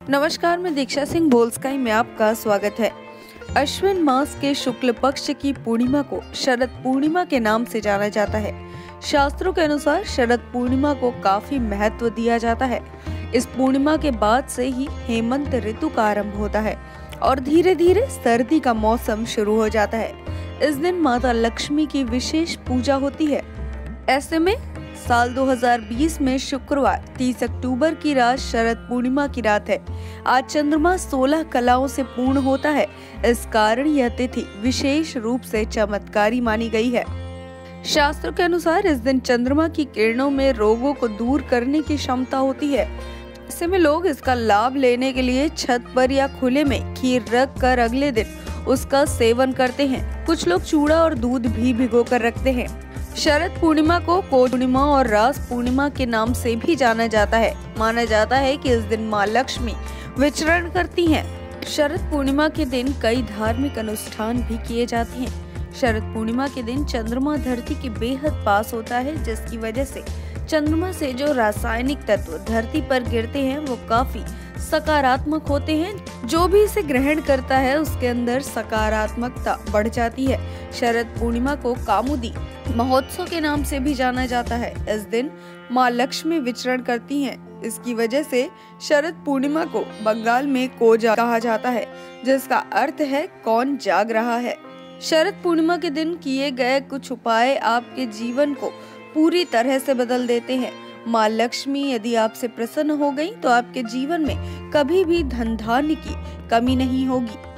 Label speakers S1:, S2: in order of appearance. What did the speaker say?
S1: नमस्कार, मैं दीक्षा सिंह बोल्स्काई में आपका स्वागत है। अश्विन मास के शुक्ल पक्ष की पूर्णिमा को शरद पूर्णिमा के नाम से जाना जाता है। शास्त्रों के अनुसार शरद पूर्णिमा को काफी महत्व दिया जाता है। इस पूर्णिमा के बाद से ही हेमंत ऋतु का आरंभ होता है और धीरे धीरे सर्दी का मौसम शुरू हो जाता है। इस दिन माता लक्ष्मी की विशेष पूजा होती है। ऐसे में साल 2020 में शुक्रवार 30 अक्टूबर की रात शरद पूर्णिमा की रात है। आज चंद्रमा 16 कलाओं से पूर्ण होता है। इस कारण यह तिथि विशेष रूप से चमत्कारी मानी गई है। शास्त्रों के अनुसार इस दिन चंद्रमा की किरणों में रोगों को दूर करने की क्षमता होती है। ऐसे में लोग इसका लाभ लेने के लिए छत पर या खुले में खीर रख कर अगले दिन उसका सेवन करते हैं। कुछ लोग चूड़ा और दूध भी भिगो कर रखते हैं। शरद पूर्णिमा को कोट पूर्णिमा और रास पूर्णिमा के नाम से भी जाना जाता है। माना जाता है कि इस दिन माँ लक्ष्मी विचरण करती हैं। शरद पूर्णिमा के दिन कई धार्मिक अनुष्ठान भी किए जाते हैं। शरद पूर्णिमा के दिन चंद्रमा धरती के बेहद पास होता है, जिसकी वजह से चंद्रमा से जो रासायनिक तत्व धरती पर गिरते हैं वो काफी सकारात्मक होते हैं। जो भी इसे ग्रहण करता है उसके अंदर सकारात्मकता बढ़ जाती है। शरद पूर्णिमा को कामुदी महोत्सव के नाम से भी जाना जाता है। इस दिन माँ लक्ष्मी विचरण करती हैं। इसकी वजह से शरद पूर्णिमा को बंगाल में कोजा कहा जाता है, जिसका अर्थ है कौन जाग रहा है। शरद पूर्णिमा के दिन किए गए कुछ उपाय आपके जीवन को पूरी तरह से बदल देते हैं। माँ लक्ष्मी यदि आपसे प्रसन्न हो गई तो आपके जीवन में कभी भी धन धान्य की कमी नहीं होगी।